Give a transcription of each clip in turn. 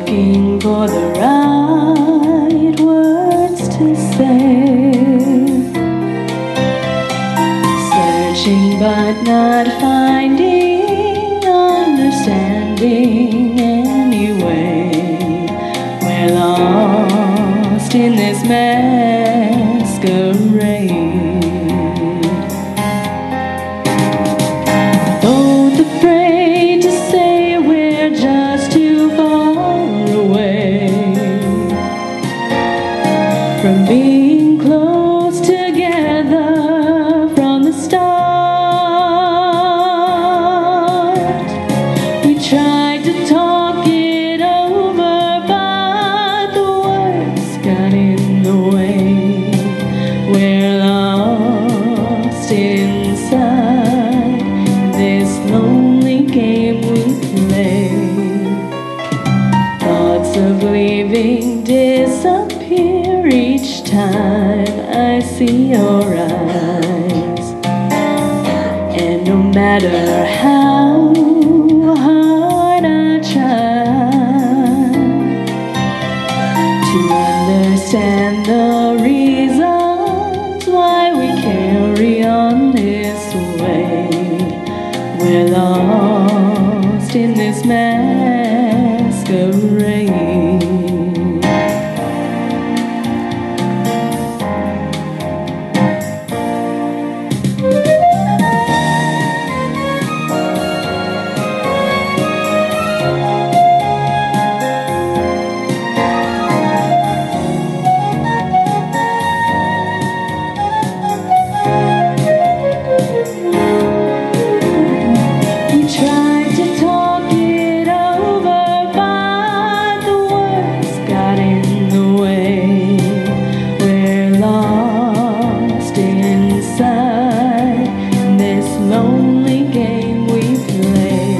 looking for the right words to say, searching but not finding understanding anyway. We're lost in this masquerade, both afraid to say we're just too far away from being close together from the start. We tried to talk it over, but the words got in the way. We're lost inside this lonely game we play. Thoughts of leaving disappear each time I see your eyes, and no matter how hard I try to understand the reasons why we carry on this way, we're lost in this masquerade. Lonely game we play.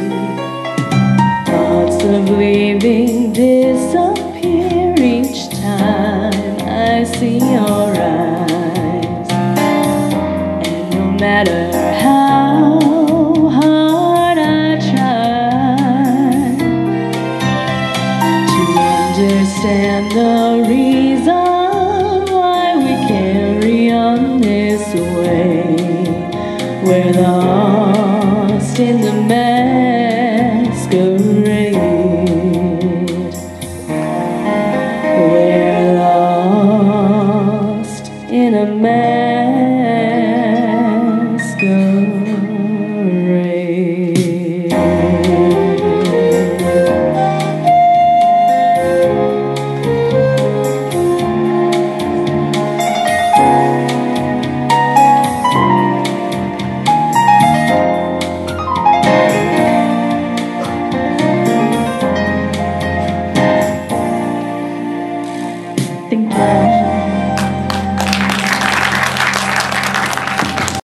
Thoughts of leaving disappear each time I see your eyes, and no matter how hard I try to understand the reason why we carry on this way, we're lost in the